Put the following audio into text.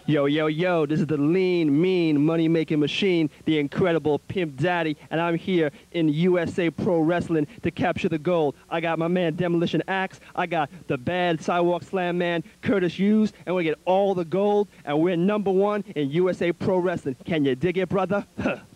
Yo, yo, yo, this is the lean, mean, money-making machine, the incredible Pimp Daddy, and I'm here in USA Pro Wrestling to capture the gold. I got my man Demolition Axe, I got the bad Sidewalk Slam man, Curtis Hughes, and we get all the gold, and we're #1 in USA Pro Wrestling. Can you dig it, brother? Huh.